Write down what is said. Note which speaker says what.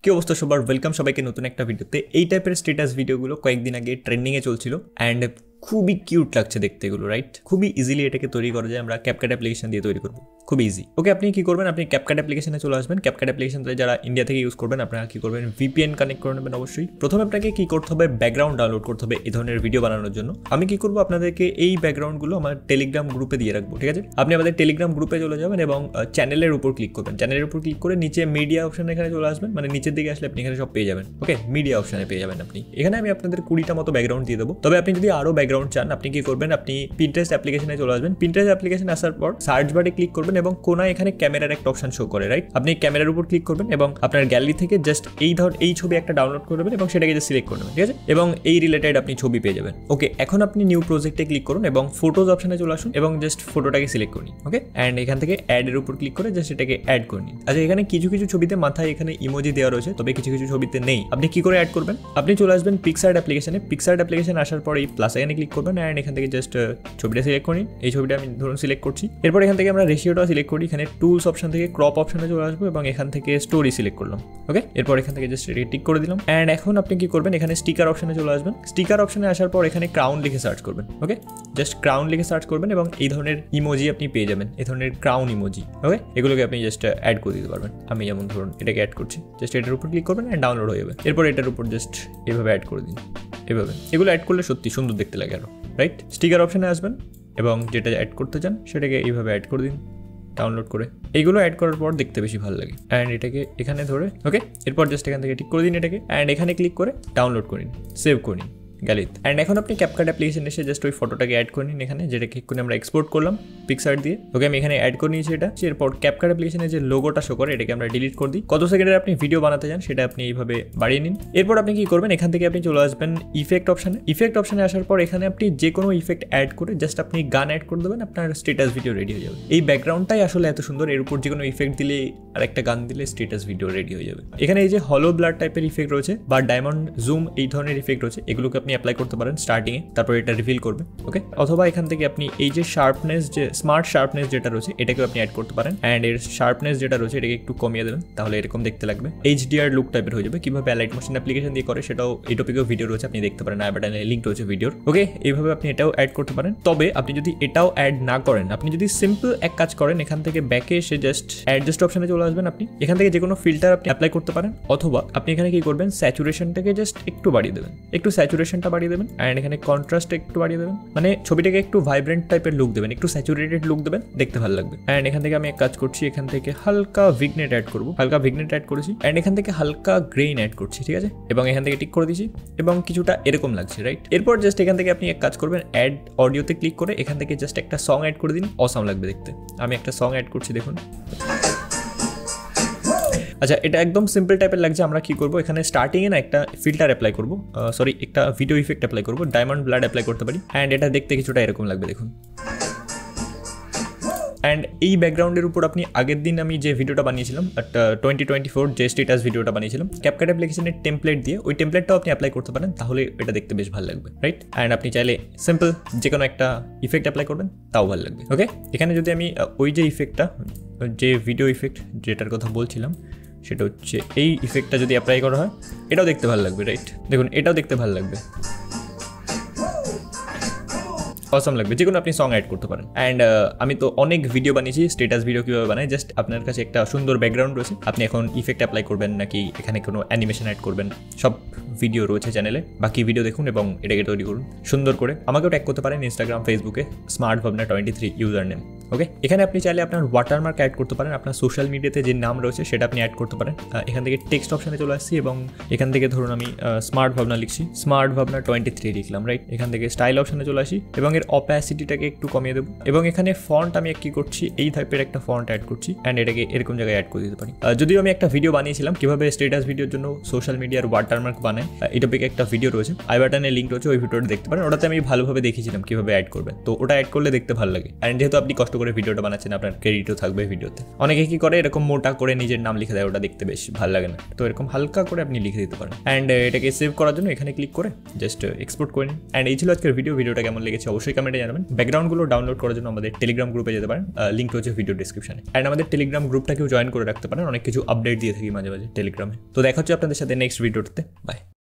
Speaker 1: কি অবস্থা সবার, ওয়েলকাম সবাইকে নতুন একটা ভিডিওতে। এই টাইপের স্ট্যাটাস ভিডিওগুলো কয়েকদিন আগে ট্রেন্ডিংয়ে চলছিল অ্যান্ড খুবই কিউট লাগছে দেখতে এগুলো, রাইট? খুবই ইজিলি এটাকে তৈরি করা যায়, আমরা CapCut অ্যাপ্লিকেশন দিয়ে তৈরি করবো, খুব ইজি। ওকে, আপনি কি করবেন, আপনি CapCut অ্যাপ্লিকেশনে চলে আসবেন। CapCut অ্যাপ্লিকেশনটা যারা ইন্ডিয়া থেকে ইউজ করবেন আপনারা কি করবেন, VPN কানেক্ট করে নেবেন অবশ্যই। প্রথমে আপনাকে কি করতে হবে, ব্যাকগ্রাউন্ড ডাউনলোড করতে হবে এই ধরনের ভিডিও বানানোর জন্য। আমি কি করবো, আপনাদেরকে এই ব্যাকগ্রাউন্ডগুলো আমার টেলিগ্রাম গ্রুপে দিয়ে রাখবো, ঠিক আছে? আপনি আমাদের টেলিগ্রাম গ্রুপে চলে যাবেন এবং চ্যানেলের উপর ক্লিক করবেন। চ্যানেলের উপর ক্লিক করে নিচে মিডিয়া অপশানে এখানে চলে আসবেন, মানে নিচের দিকে আসলে আপনি এখানে সব পেয়ে যাবেন। ওকে, মিডিয়া অপশানে পেয়ে যাবেন আপনি। এখানে আমি আপনাদের 20টা মতো ব্যাকগ্রাউন্ড দিয়ে দেবো। তবে আপনি যদি আরও ব্যাকগ্রাউন্ড চান আপনি কি করবেন, আপনি Pinterest অ্যাপ্লিকেশনে চলে আসবেন। Pinterest অ্যাপ্লিকেশনে আসার পর সার্চ বারে ক্লিক করবেন এবং কোনায় এখানে ক্যামেরার একটা অপশন শো করে, রাইট? আপনি ক্যামেরার উপর ক্লিক করবেন এবং আপনার গ্যালারি থেকে জাস্ট এই ছবি একটা ডাউনলোড করবেন এবং সেটাকে যে সিলেক্ট করবেন, ঠিক আছে? এবং এই রিলেটেড আপনি ছবি পেয়ে যাবেন। ওকে, এখন আপনি নিউ প্রজেক্টে ক্লিক করুন এবং ফটোজ অপশনে চলে আসুন এবং জাস্ট ফটোটাকে সিলেক্ট করুন। ওকে, অ্যান্ড এখান থেকে অ্যাড এর উপর ক্লিক করে জাস্ট এটাকে অ্যাড করে নিন। আচ্ছা, এখানে কিছু কিছু ছবিতে মাথায় এখানে ইমোজি দেওয়া রয়েছে, তবে কিছু কিছু ছবিতে নেই। আপনি কি করে অ্যাড করবেন, আপনি চলে আসবেন পিক্সার্ট অ্যাপ্লিকেশনে। পিক্সার্ট অ্যাপ্লিকেশন আসার পর এই প্লাস আইকনে ক্লিক করবেন অ্যান্ড এখান থেকে জাস্ট ছবিটা সিলেক্ট করি। এই ছবিটা আমি ধরুন সিলেক্ট করছি। এরপর এখান থেকে আমরা রেশিওটা সিলেক্ট করি। এখানে টুলস অপশন থেকে ক্রপ অপশনে চলে আসবো এবং এখান থেকে স্টোরি সিলেক্ট করলাম। ওকে, এরপর এখান থেকে জাস্ট টিক করে দিলাম। অ্যান্ড এখন আপনি কি করবেন, এখানে স্টিকার অপশনে চলে আসবেন। স্টিকার অপশনে আসার পর এখানে ক্রাউন লিখে সার্চ করবেন। ওকে, জাস্ট ক্রাউন লিখে সার্চ করবেন এবং এই ধরনের ইমোজি আপনি পেয়ে যাবেন, এই ধরনের ক্রাউন ইমোজি। ওকে, এগুলোকে আপনি জাস্ট অ্যাড করে দিতে পারবেন। আমি যেমন ধরুন এটাকে অ্যাড করছি, জাস্ট এটার উপর ক্লিক করবেন অ্যান্ড ডাউনলোড হয়ে যাবে। এরপর এটার উপর জাস্ট এভাবে অ্যাড করে দিন। এভাবে এগুলো অ্যাড করলে সত্যি সুন্দর দেখতে লাগে আরো, রাইট? স্টিকার অপশনে আসবেন এবং যেটা অ্যাড করতে চান সেটাকে এইভাবে অ্যাড করে দিন ডাউনলোড করে। এইগুলো অ্যাড করার পর দেখতে বেশি ভালো লাগে। অ্যান্ড এটাকে এখানে ধরে ওকে, এরপর জাস্ট এখান থেকে ঠিক করে দিন এটাকে অ্যান্ড এখানে ক্লিক করে ডাউনলোড করে নিন, সেভ করে নিন গ্যালারিতে। অ্যান্ড এখন আপনি CapCut অ্যাপ্লিকেশন এসে জাস্ট ওই ফটোটাকে অ্যাড করে নিন এখানে, যেটাকে এক্ষুনি আমরা এক্সপোর্ট করলাম পিক্সার্ট দিয়ে। ওকে, আমি এখানে অ্যাড করে নিয়েছি এটা। এরপর CapCut অ্যাপ্লিকেশনে যে লোগোটা শো করে এটাকে আমরা ডিলিট করে দিই। কত সেকেন্ডের আপনি ভিডিও বানাতে চান সেটা আপনি এইভাবে বাড়িয়ে নিন। এরপর আপনি কি করবেন, এখান থেকে আপনি চলে আসবেন ইফেক্ট অপশানে। ইফেক্ট অপশানে আসার পর এখানে আপনি যে কোনো ইফেক্ট অ্যাড করে জাস্ট আপনি গান অ্যাড করে দেবেন, আপনার স্ট্যাটাস ভিডিও রেডি হয়ে যাবে। এই ব্যাকগ্রাউন্ডটাই আসলে এত সুন্দর, এর উপর যে কোনো ইফেক্ট দিলে আর একটা গান দিলে স্ট্যাটাস ভিডিও রেডি হয়ে যাবে। এখানে এই যে হলো ব্লার টাইপের ইফেক্ট রয়েছে বা ডায়মন্ড জুম এই ধরনের ইফেক্ট রয়েছে, এগুলোকে আপনি অ্যাপ্লাই করতে পারেন স্টার্টিংয়ে, তারপর এটা রিভিল করবে। ওকে, অথবা এখান থেকে আপনি এই যে শার্পনেস, যে স্মার্ট শার্পনেস যেটা রয়েছে এটাকেও আপনি অ্যাড করতে পারেন অ্যান্ড এর শার্পনেস যেটা রয়েছে এটাকে একটু কমিয়ে দেবেন, তাহলে এরকম দেখতে লাগবে, HDR লুক টাইপের হয়ে যাবে। কিভাবে Alight মোশন অ্যাপ্লিকেশন দিয়ে করে সেটাও এই টপিকেও ভিডিও রয়েছে, আপনি দেখতে পারেন, আই বাটনে লিঙ্ক রয়েছে ভিডিওর। ওকে, এইভাবে আপনি এটাও অ্যাড করতে পারেন। তবে আপনি যদি এটাও অ্যাড না করেন, আপনি যদি সিম্পল এক কাজ করেন, এখান থেকে ব্যাকে এসে জাস্ট অ্যাডজাস্ট অপশনে চলে আসবেন। আপনি এখান থেকে যে কোনো ফিল্টার আপনি অ্যাপ্লাই করতে পারেন, অথবা আপনি এখানে কি করবেন, স্যাচুরেশনটাকে জাস্ট একটু বাড়িয়ে দেবেন, একটু স্যাচুরেশনটা বাড়িয়ে দেবেন অ্যান্ড এখানে কন্ট্রাস্ট একটু বাড়িয়ে দেবেন, মানে ছবিটাকে একটু ভাইব্রেন্ট টাইপের লুক দেবেন, একটু স্যাচুরেটেড লুক দেবেন, দেখতে ভালো লাগবে। অ্যান্ড এখান থেকে আমি এক কাজ করছি, এখান থেকে হালকা ভিগনেট অ্যাড করবো, হালকা ভিগনেট অ্যাড করেছি অ্যান্ড এখান থেকে হালকা গ্রেইন অ্যাড করছি, ঠিক আছে? এবং এখান থেকে টিক করে দিয়েছি এবং কিছুটা এরকম লাগছে, রাইট? এরপর জাস্ট এখান থেকে আপনি এক কাজ করবেন, অ্যাড অডিওতে ক্লিক করে এখান থেকে জাস্ট একটা সং অ্যাড করে দিন, অসাম লাগবে দেখতে। আমি একটা সং অ্যাড করছি, দেখুন। আচ্ছা, এটা একদম সিম্পল টাইপের লাগছে। আমরা কি করবো, এখানে স্টার্টিংয়ে না একটা ফিল্টার অ্যাপ্লাই করবো, একটা ভিডিও ইফেক্ট অ্যাপ্লাই করবো, ডায়মন্ড ব্লাড অ্যাপ্লাই করতে পারি অ্যান্ড এটা দেখতে কিছুটা এরকম লাগবে, দেখুন। অ্যান্ড এই ব্যাকগ্রাউন্ডের উপর আপনি আগের দিন আমি যে ভিডিওটা বানিয়েছিলাম 2024 যে স্ট্যাটাস ভিডিওটা বানিয়েছিলাম CapCut অ্যাপ্লিকেশনের টেমপ্লেট দিয়ে, ওই টেমপ্লেটটাও আপনি অ্যাপ্লাই করতে পারেন, তাহলে এটা দেখতে বেশ ভালো লাগবে, রাইট? অ্যান্ড আপনি চাইলে সিম্পল যে কোনো একটা ইফেক্ট অ্যাপ্লাই করবেন, তাও ভালো লাগবে। ওকে, এখানে যদি আমি ওই যে ইফেক্টটা, যে ভিডিও ইফেক্ট যেটার কথা বলছিলাম সেটা হচ্ছে এই ইফেক্টটা যদি অ্যাপ্লাই করা হয়, এটাও দেখতে ভালো লাগবে, রাইট? দেখুন, এটাও দেখতে ভালো লাগবে, অসাম লাগবে। যে কোনো আপনি সং অ্যাড করতে পারেন। অ্যান্ড আমি তো অনেক ভিডিও বানিয়েছি, স্ট্যাটাস ভিডিও কীভাবে বানাই, জাস্ট আপনার কাছে একটা সুন্দর ব্যাকগ্রাউন্ড রয়েছে, আপনি এখন ইফেক্ট অ্যাপ্লাই করবেন নাকি এখানে কোনো অ্যানিমেশন অ্যাড করবেন, সব ভিডিও রয়েছে চ্যানেলে, বাকি ভিডিও দেখুন এবং এটাকে তৈরি করুন সুন্দর করে। আমাকেও ট্যাগ করতে পারেন ইনস্টাগ্রাম, ফেসবুকে SmartVabna23 ইউজার নেম। ওকে, এখানে আপনি চাইলে আপনার ওয়াটারমার্ক অ্যাড করতে পারেন, আপনার সোশ্যাল মিডিয়াতে যে নাম রয়েছে সেটা আপনি অ্যাড করতে পারেন। এখান থেকে টেক্সট অপশানে চলে আসছি এবং এখান থেকে ধরুন আমি স্মার্ট ভাবনা লিখছি, SmartVabna23 লিখলাম, রাইট? এখান থেকে স্টাইল অপশানে চলে আসি এবং এর অপ্যাসিটিটাকে একটু কমিয়ে দেবো এবং এখানে ফন্ট আমি কি করছি, এই টাইপের একটা ফন্ট অ্যাড করছি অ্যান্ড এটাকে এরকম জায়গায় অ্যাড করে দিতে পারি। যদিও আমি একটা ভিডিও বানিয়েছিলাম কিভাবে স্ট্যাটাস ভিডিওর জন্য সোশ্যাল মিডিয়ার ওয়াটারমার্ক বানায়, এই টপিকে একটা ভিডিও রয়েছে, আই বাটনে লিঙ্ক রয়েছে, ওই ভিডিওটা দেখতে পারেন। ওটাতে আমি ভালোভাবে দেখিয়েছিলাম কিভাবে অ্যাড করবেন, তো ওটা অ্যাড করলে দেখতে ভালো লাগে। অ্যান্ড যেহেতু আপনি কষ্ট করে ভিডিওটা বানাচ্ছেন, আপনার ক্রেডিটও থাকবে ভিডিওতে। অনেকে কি করে এরকম মোটা করে নিজের নাম লিখে দেয়, ওটা দেখতে বেশ ভালো লাগে না। তো এরকম হালকা করে আপনি লিখে দিতে পারেন। অ্যান্ড এটাকে সেভ করার জন্য এখানে ক্লিক করে জাস্ট এক্সপোর্ট করে নিন। অ্যান্ড এই ছিল আজকের ভিডিওটা কেমন লেগেছে অবশ্যই কমেন্টে জানাবেন। ব্যাকগ্রাউন্ডগুলো ডাউনলোড করার জন্য আমাদের টেলিগ্রাম গ্রুপে যেতে পারেন, লিঙ্ক রয়েছে ভিডিও ডিসক্রিপশনে। অ্যান্ড আমাদের টেলিগ্রাম গ্রুপটাকেও জয়েন করে রাখতে পারেন, অনেক কিছু আপডেট দিয়ে থাকি মাঝে মাঝে টেলিগ্রামে। তো দেখা হচ্ছে আপনাদের সাথে নেক্সট ভিডিওতে। বাই।